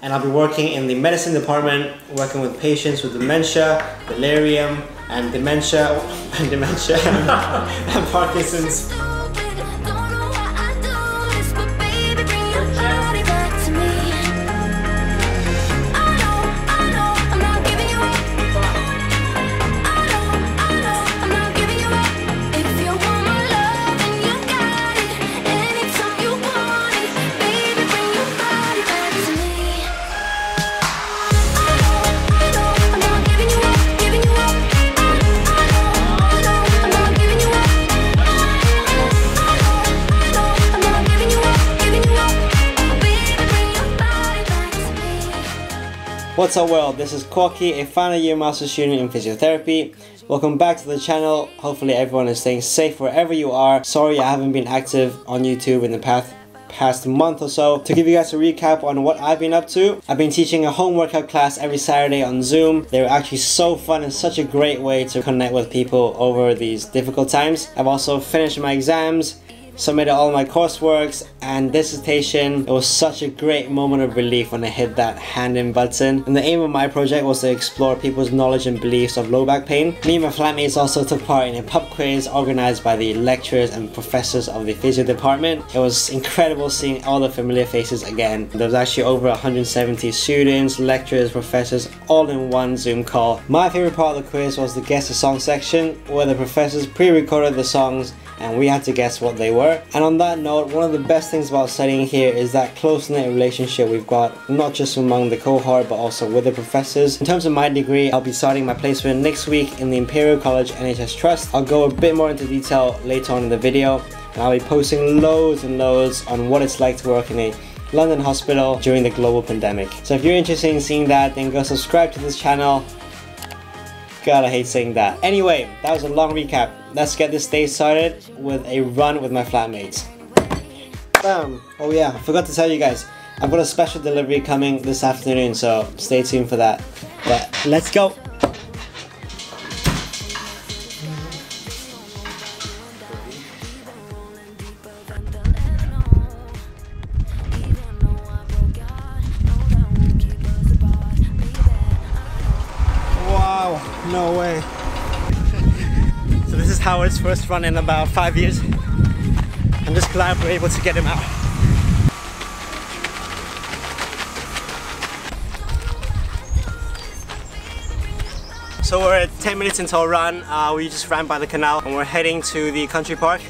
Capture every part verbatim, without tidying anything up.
and I'll be working in the medicine department, working with patients with dementia, delirium, and dementia, and dementia, and Parkinson's. What's up world, this is Corky, a final year master student in physiotherapy. Welcome back to the channel. Hopefully everyone is staying safe wherever you are. Sorry I haven't been active on YouTube in the past past month or so. To give you guys a recap on what I've been up to, I've been teaching a home workout class every Saturday on Zoom. They were actually so fun and such a great way to connect with people over these difficult times. I've also finished my exams, submitted all my courseworks and dissertation. It was such a great moment of relief when I hit that hand in button. And the aim of my project was to explore people's knowledge and beliefs of low back pain. Me and my flatmates also took part in a pub quiz organized by the lecturers and professors of the physio department. It was incredible seeing all the familiar faces again. There was actually over one hundred seventy students, lecturers, professors, all in one Zoom call. My favorite part of the quiz was the guess the song section, where the professors pre-recorded the songs and we had to guess what they were. And on that note, one of the best things about studying here is that close-knit relationship we've got, not just among the cohort but also with the professors. In terms of my degree, I'll be starting my placement next week in the Imperial College N H S Trust. I'll go a bit more into detail later on in the video, and I'll be posting loads and loads on what it's like to work in a London hospital during the global pandemic. So if you're interested in seeing that, then go subscribe to this channel. God, I hate saying that. Anyway, that was a long recap. Let's get this day started with a run with my flatmates. Bam! Oh yeah, I forgot to tell you guys, I've got a special delivery coming this afternoon, so stay tuned for that. But let's go! Wow, no way. So this is Howard's first run in about five years. I'm just glad we're able to get him out. So we're at ten minutes into our run. Uh, we just ran by the canal and we're heading to the country park.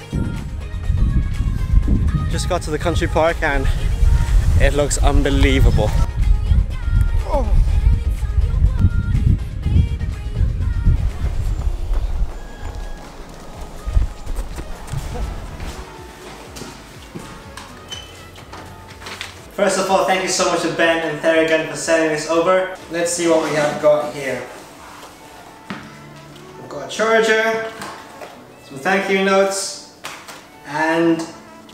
Just got to the country park and it looks unbelievable. Oh. First of all, thank you so much to Ben and Theragun for sending this over. Let's see what we have got here. We've got a charger, some thank you notes, and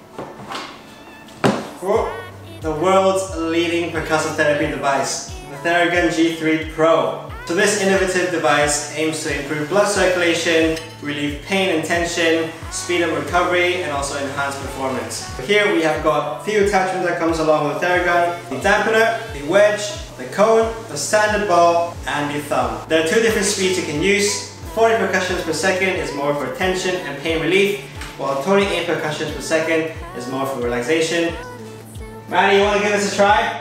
whoa, the world's leading percussive therapy device, the Theragun G three Pro. So this innovative device aims to improve blood circulation, relieve pain and tension, speed up recovery, and also enhance performance. Here we have got a few attachments that comes along with the Theragun: the dampener, the wedge, the cone, the standard ball, and the thumb. There are two different speeds you can use. forty percussions per second is more for tension and pain relief, while twenty-eight percussions per second is more for relaxation. Maddie, you want to give this a try?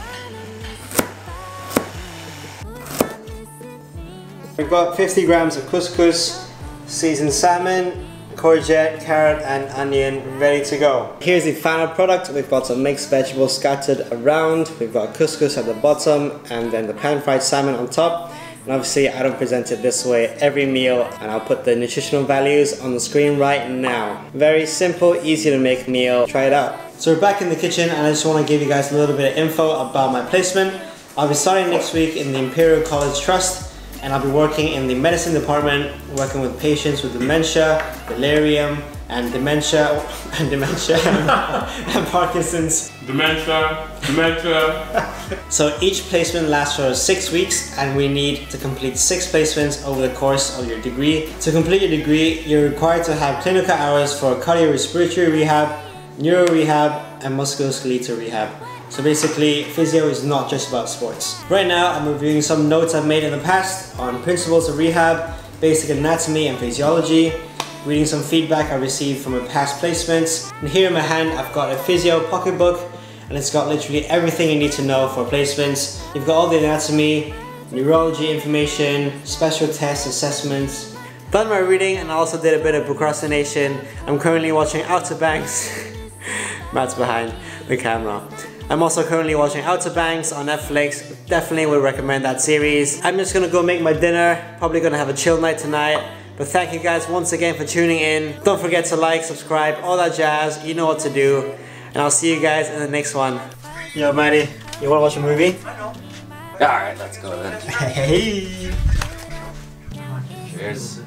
We've got fifty grams of couscous, seasoned salmon, courgette, carrot and onion ready to go. Here's the final product. We've got some mixed vegetables scattered around. We've got couscous at the bottom and then the pan-fried salmon on top. And obviously I don't present it this way every meal, and I'll put the nutritional values on the screen right now. Very simple, easy to make meal. Try it out. So we're back in the kitchen and I just want to give you guys a little bit of info about my placement. I'll be starting next week in the Imperial College Trust, and I'll be working in the medicine department, working with patients with dementia, delirium, and dementia, and dementia, and Parkinson's. Dementia, dementia. So each placement lasts for six weeks, and we need to complete six placements over the course of your degree. To complete your degree, you're required to have clinical hours for cardiorespiratory rehab, neuro rehab, and musculoskeletal rehab. So basically, physio is not just about sports. Right now, I'm reviewing some notes I've made in the past on principles of rehab, basic anatomy and physiology, reading some feedback I received from my past placements. And here in my hand, I've got a physio pocketbook, and it's got literally everything you need to know for placements. You've got all the anatomy, neurology information, special tests, assessments. Done my reading, and I also did a bit of procrastination. I'm currently watching Outer Banks. Matt's behind the camera. I'm also currently watching Outer Banks on Netflix. Definitely would recommend that series. I'm just gonna go make my dinner. Probably gonna have a chill night tonight. But thank you guys once again for tuning in. Don't forget to like, subscribe, all that jazz. You know what to do. And I'll see you guys in the next one. Yo, Maddie, you wanna watch a movie? Alright, let's go then. Hey! Cheers.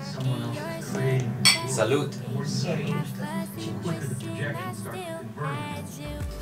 Salute.